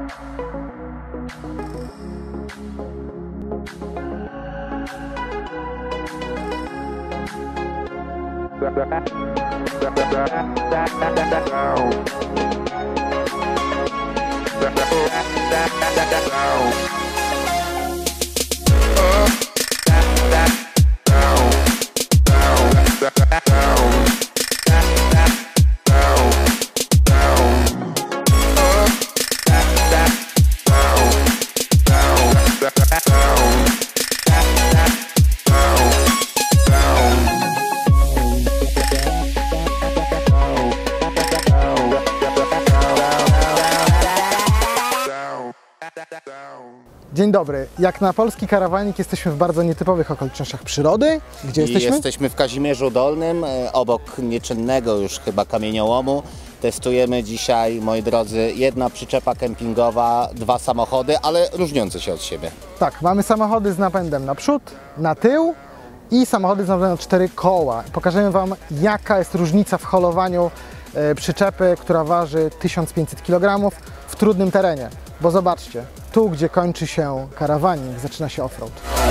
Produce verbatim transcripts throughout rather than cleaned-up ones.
Dzień dobry. Jak na polski karawanik jesteśmy w bardzo nietypowych okolicznościach przyrody. Gdzie I jesteśmy? Jesteśmy w Kazimierzu Dolnym, obok nieczynnego już chyba kamieniołomu. Testujemy dzisiaj, moi drodzy, jedna przyczepa kempingowa, dwa samochody, ale różniące się od siebie. Tak, mamy samochody z napędem na przód, na tył i samochody z napędem na cztery koła. Pokażemy Wam, jaka jest różnica w holowaniu e, przyczepy, która waży tysiąc pięćset kilogramów w trudnym terenie. Bo zobaczcie, tu gdzie kończy się karawanik, zaczyna się offroad.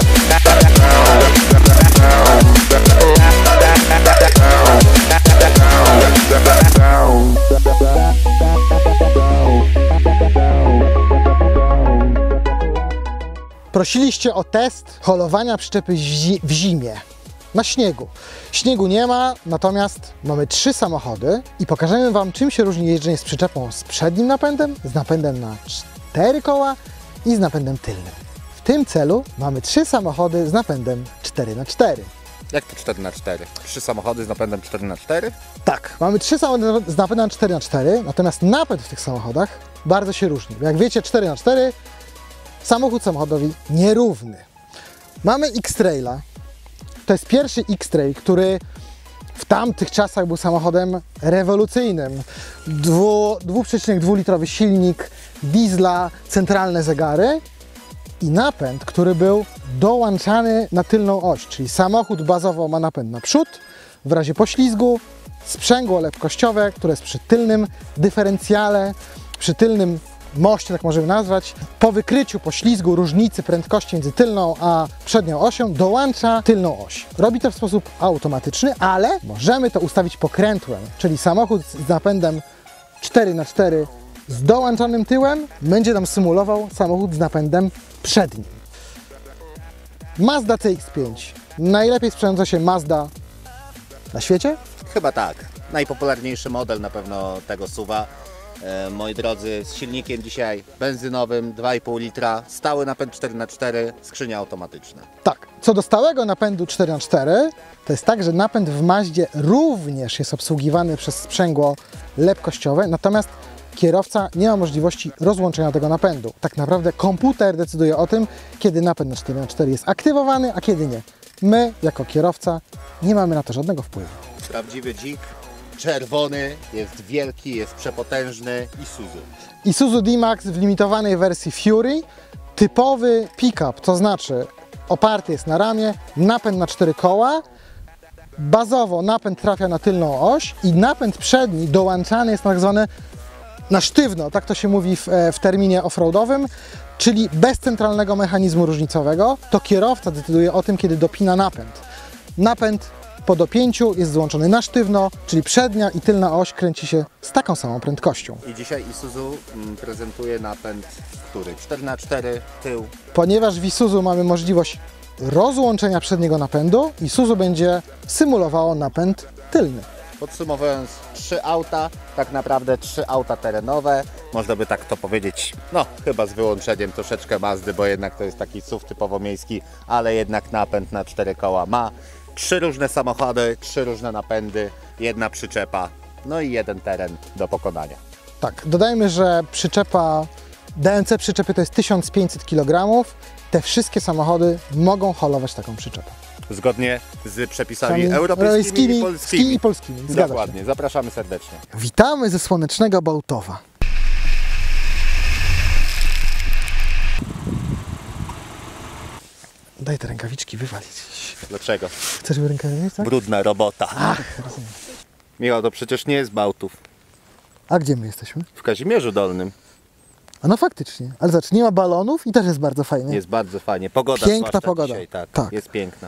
Prosiliście o test holowania przyczepy w zimie, na śniegu. Śniegu nie ma, natomiast mamy trzy samochody i pokażemy Wam, czym się różni jeżdżenie z przyczepą z przednim napędem, z napędem na cztery koła i z napędem tylnym. W tym celu mamy trzy samochody z napędem cztery na cztery. Jak to cztery na cztery? Trzy samochody z napędem cztery na cztery? Tak, mamy trzy samochody z napędem cztery na cztery, natomiast napęd w tych samochodach bardzo się różni. Jak wiecie, cztery na cztery samochód samochodowi nierówny. Mamy X-Traila. To jest pierwszy X-Trail, który w tamtych czasach był samochodem rewolucyjnym. dwa przecinek dwa litrowy silnik, diesla, centralne zegary i napęd, który był dołączany na tylną oś, czyli samochód bazowo ma napęd na przód, w razie poślizgu sprzęgło lepkościowe, które jest przy tylnym dyferencjale, przy tylnym moście, tak możemy nazwać. Po wykryciu poślizgu różnicy prędkości między tylną a przednią osią dołącza tylną oś. Robi to w sposób automatyczny, ale możemy to ustawić pokrętłem, czyli samochód z napędem cztery na cztery z dołączonym tyłem będzie nam symulował samochód z napędem przednim. Mazda C X pięć. Najlepiej sprzedająca się Mazda na świecie? Chyba tak. Najpopularniejszy model na pewno tego suwa. E, moi drodzy, z silnikiem dzisiaj benzynowym dwa i pół litra, stały napęd cztery na cztery, skrzynia automatyczna. Tak. Co do stałego napędu cztery na cztery, to jest tak, że napęd w Mazdzie również jest obsługiwany przez sprzęgło lepkościowe, natomiast kierowca nie ma możliwości rozłączenia tego napędu. Tak naprawdę komputer decyduje o tym, kiedy napęd na cztery na cztery jest aktywowany, a kiedy nie. My, jako kierowca, nie mamy na to żadnego wpływu. Prawdziwy dzik, czerwony, jest wielki, jest przepotężny. Isuzu. Isuzu D-Max w limitowanej wersji Fury. Typowy pick-up, to znaczy oparty jest na ramię, napęd na cztery koła. Bazowo napęd trafia na tylną oś i napęd przedni dołączany jest na tak zwane na sztywno, tak to się mówi w, w terminie offroadowym, czyli bez centralnego mechanizmu różnicowego. To kierowca decyduje o tym, kiedy dopina napęd. Napęd po dopięciu jest złączony na sztywno, czyli przednia i tylna oś kręci się z taką samą prędkością. I dzisiaj Isuzu mm, prezentuje napęd, który cztery na cztery, tył. Ponieważ w Isuzu mamy możliwość rozłączenia przedniego napędu, Isuzu będzie symulowało napęd tylny. Podsumowując, trzy auta, tak naprawdę trzy auta terenowe, można by tak to powiedzieć, no chyba z wyłączeniem troszeczkę Mazdy, bo jednak to jest taki S U V typowo miejski, ale jednak napęd na cztery koła ma. Trzy różne samochody, trzy różne napędy, jedna przyczepa, no i jeden teren do pokonania. Tak, dodajmy, że przyczepa, D M C przyczepy to jest tysiąc pięćset kilogramów. Te wszystkie samochody mogą holować taką przyczepę. Zgodnie z przepisami Sami europejskimi i polskimi. I polskimi. Zgadza Dokładnie, się. zapraszamy serdecznie. Witamy ze słonecznego Bałtowa. Daj te rękawiczki wywalić. Dlaczego? Chcesz mi rękawiczki? Tak? Brudna robota. Ach, rozumiem. Michał, to przecież nie jest Bałtów. A gdzie my jesteśmy? W Kazimierzu Dolnym. A no faktycznie, ale zobacz, nie ma balonów i też jest bardzo fajnie. Jest bardzo fajnie. Pogoda Piękna zwłaszcza pogoda. Dzisiaj, tak, Tak. jest piękna.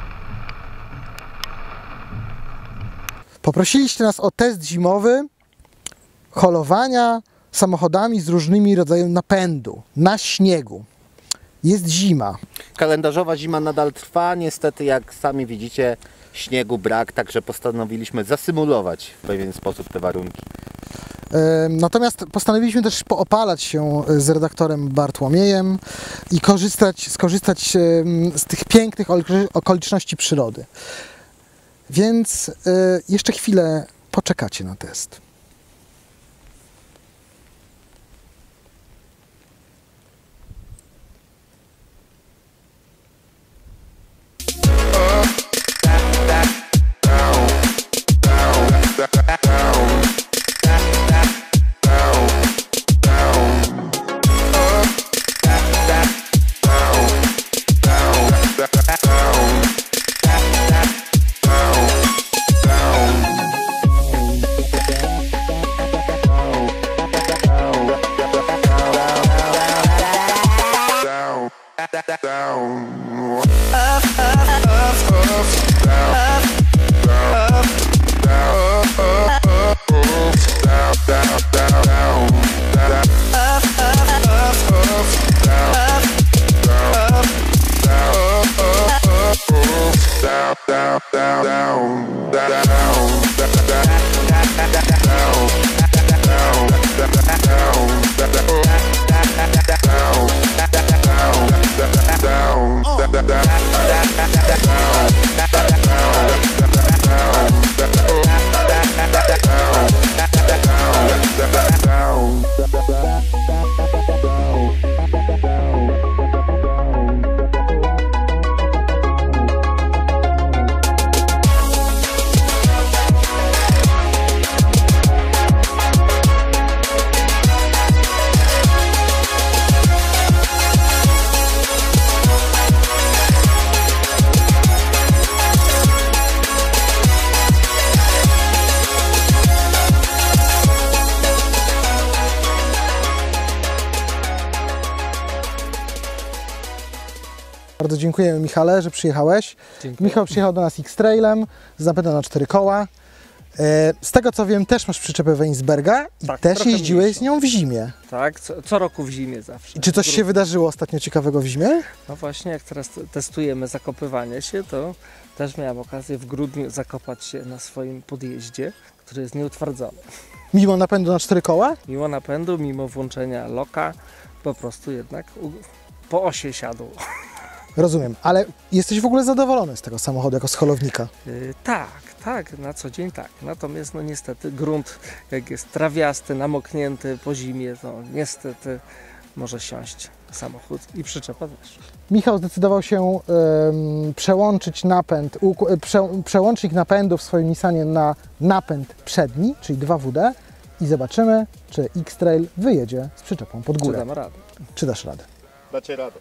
Poprosiliście nas o test zimowy holowania samochodami z różnymi rodzajami napędu na śniegu. Jest zima. Kalendarzowa zima nadal trwa, niestety jak sami widzicie śniegu brak, także postanowiliśmy zasymulować w pewien sposób te warunki. Natomiast postanowiliśmy też poopalać się z redaktorem Bartłomiejem i korzystać, skorzystać z tych pięknych okoliczności przyrody. Więc jeszcze chwilę poczekacie na test. Bardzo dziękujemy, Michale, że przyjechałeś. Dziękuję. Michał przyjechał do nas X-Trailem z napędem na cztery koła. Z tego co wiem, też masz przyczepę Weinsberga i Tak, też trochę jeździłeś mniejszą. z nią w zimie. Tak, co, co roku w zimie zawsze. I czy coś się wydarzyło ostatnio ciekawego w zimie? No właśnie, jak teraz testujemy zakopywanie się, to też miałem okazję w grudniu zakopać się na swoim podjeździe, który jest nieutwardzony. Mimo napędu na cztery koła? Mimo napędu, mimo włączenia loka, po prostu jednak u, po osie siadł. Rozumiem, ale jesteś w ogóle zadowolony z tego samochodu jako z holownika? Yy, tak, tak, na co dzień tak. Natomiast no niestety grunt, jak jest trawiasty, namoknięty po zimie, to niestety może siąść samochód i przyczepa też. Michał zdecydował się um, przełączyć napęd, u, prze, przełącznik napędu w swoim Nissanie na napęd przedni, czyli dwa W D i zobaczymy, czy X-Trail wyjedzie z przyczepą pod Czy górę. damy radę? Czy dasz radę? Dacie radę.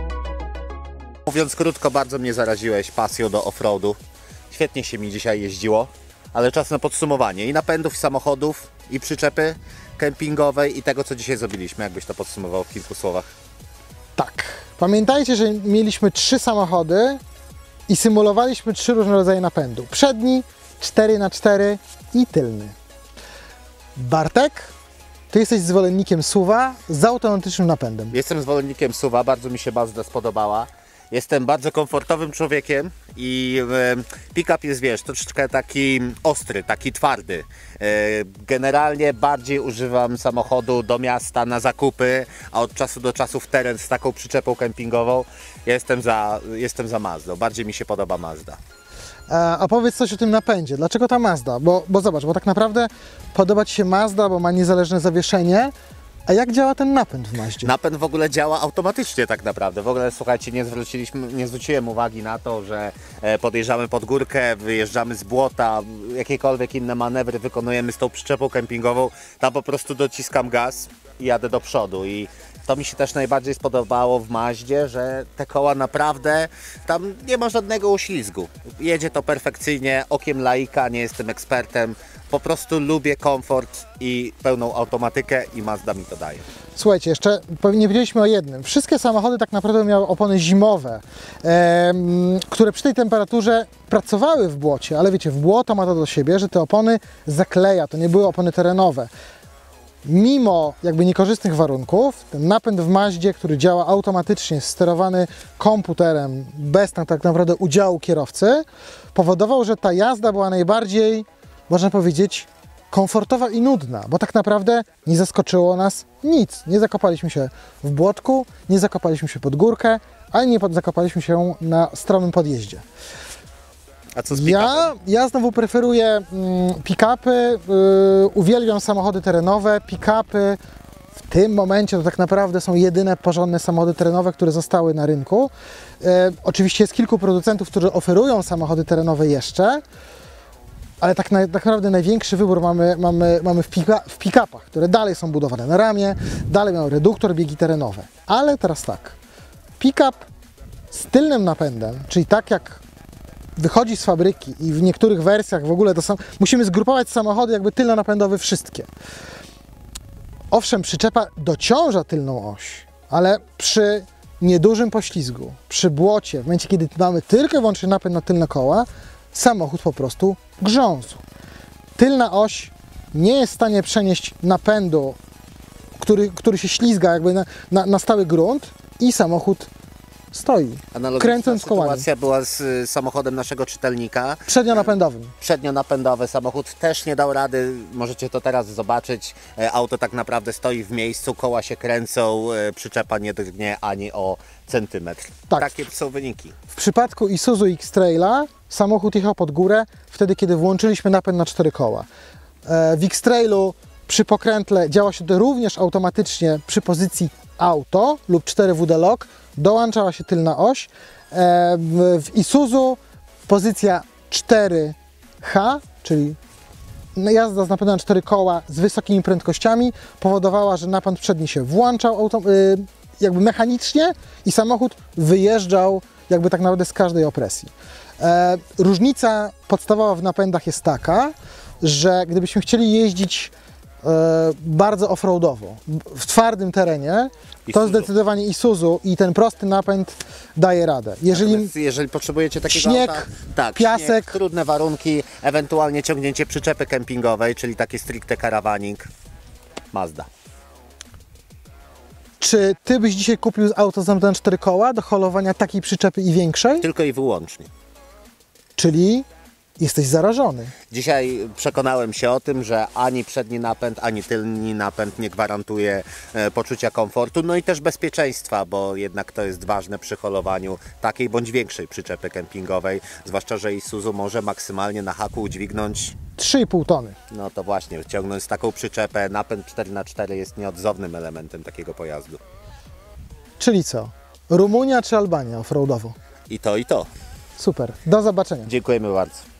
Mówiąc krótko, bardzo mnie zaraziłeś pasją do offroadu. Świetnie się mi dzisiaj jeździło. ale czas na podsumowanie i napędów, i samochodów, i przyczepy kempingowej i tego, co dzisiaj zrobiliśmy. Jakbyś to podsumował w kilku słowach? Tak. Pamiętajcie, że mieliśmy trzy samochody i symulowaliśmy trzy różne rodzaje napędu. Przedni, cztery na cztery i tylny. Bartek, ty jesteś zwolennikiem suwa z automatycznym napędem. Jestem zwolennikiem suwa, bardzo mi się Mazda spodobała. Jestem bardzo komfortowym człowiekiem i e, pick-up jest, wiesz, troszeczkę taki ostry, taki twardy. E, generalnie bardziej używam samochodu do miasta na zakupy, a od czasu do czasu w teren z taką przyczepą kempingową. Jestem za, jestem za Mazdą, bardziej mi się podoba Mazda. A, a powiedz coś o tym napędzie. Dlaczego ta Mazda? Bo, bo zobacz, bo tak naprawdę podoba Ci się Mazda, bo ma niezależne zawieszenie. A jak działa ten napęd w Mazdzie? Napęd w ogóle działa automatycznie tak naprawdę. W ogóle, słuchajcie, nie zwróciliśmy, nie zwróciłem uwagi na to, że podjeżdżamy pod górkę, wyjeżdżamy z błota, jakiekolwiek inne manewry wykonujemy z tą przyczepą kempingową. Tam po prostu dociskam gaz i jadę do przodu. I to mi się też najbardziej spodobało w Mazdzie, że te koła naprawdę, tam nie ma żadnego uślizgu. Jedzie to perfekcyjnie, okiem laika, nie jestem ekspertem. Po prostu lubię komfort i pełną automatykę i Mazda mi to daje. Słuchajcie, jeszcze nie powiedzieliśmy o jednym. Wszystkie samochody tak naprawdę miały opony zimowe, em, które przy tej temperaturze pracowały w błocie, ale wiecie, w błoto ma to do siebie, że te opony zakleja, to nie były opony terenowe. Mimo jakby niekorzystnych warunków, ten napęd w Mazdzie, który działa automatycznie, sterowany komputerem, bez tak, tak naprawdę udziału kierowcy, powodował, że ta jazda była najbardziej, można powiedzieć, komfortowa i nudna, bo tak naprawdę nie zaskoczyło nas nic. Nie zakopaliśmy się w błotku, nie zakopaliśmy się pod górkę, ani nie pod, zakopaliśmy się na stromym podjeździe. A co z Ja, pick-upem? ja znowu preferuję mm, pick-upy, yy, uwielbiam samochody terenowe, pick-upy w tym momencie to tak naprawdę są jedyne porządne samochody terenowe, które zostały na rynku. Yy, oczywiście jest kilku producentów, którzy oferują samochody terenowe jeszcze, ale tak, na, tak naprawdę największy wybór mamy, mamy, mamy w, pick w pick-upach, które dalej są budowane na ramię, dalej mają reduktor, biegi terenowe. Ale teraz tak, pick-up z tylnym napędem, czyli tak jak wychodzi z fabryki i w niektórych wersjach w ogóle to są, musimy zgrupować samochody jakby tylnonapędowe wszystkie. Owszem, przyczepa dociąża tylną oś, ale przy niedużym poślizgu, przy błocie, w momencie kiedy mamy tylko i wyłącznie napęd na tylne koła, samochód po prostu grząsł. Tylna oś nie jest w stanie przenieść napędu, który, który się ślizga jakby na, na, na stały grunt i samochód stoi, Analogiczna kręcąc kołami. sytuacja była z y, samochodem naszego czytelnika. Przednionapędowym. Przednionapędowy samochód też nie dał rady, możecie to teraz zobaczyć. E, Auto tak naprawdę stoi w miejscu, koła się kręcą, e, przyczepa nie drgnie ani o centymetr. Tak. Takie są wyniki. W przypadku Isuzu X-Traila samochód jechał pod górę wtedy, kiedy włączyliśmy napęd na cztery koła. E, W X-Trailu przy pokrętle działa się to również automatycznie przy pozycji auto lub cztery W D lock, dołączała się tylna oś. E, W w Isuzu pozycja cztery H, czyli jazda z napędem na cztery koła z wysokimi prędkościami powodowała, że napęd przedni się włączał auto, y, jakby mechanicznie i samochód wyjeżdżał jakby tak naprawdę z każdej opresji. E, różnica podstawowa w napędach jest taka, że gdybyśmy chcieli jeździć e, bardzo offroadowo, w twardym terenie, to Isuzu. zdecydowanie Isuzu i ten prosty napęd daje radę. Jeżeli Natomiast jeżeli potrzebujecie takiego śnieg, auta, tak, piasek. śnieg, trudne warunki, ewentualnie ciągnięcie przyczepy kempingowej, czyli taki stricte caravaning, Mazda. Czy ty byś dzisiaj kupił auto z napędem na cztery koła do holowania takiej przyczepy i większej? Tylko i wyłącznie. Czyli jesteś zarażony. Dzisiaj przekonałem się o tym, że ani przedni napęd, ani tylny napęd nie gwarantuje e, poczucia komfortu, no i też bezpieczeństwa, bo jednak to jest ważne przy holowaniu takiej bądź większej przyczepy kempingowej, zwłaszcza że Isuzu może maksymalnie na haku udźwignąć, trzy i pół tony. no to właśnie, ciągnąć taką przyczepę, napęd cztery na cztery jest nieodzownym elementem takiego pojazdu. Czyli co? Rumunia czy Albania offroadowo? I to, i to. Super. Do zobaczenia. Dziękujemy bardzo.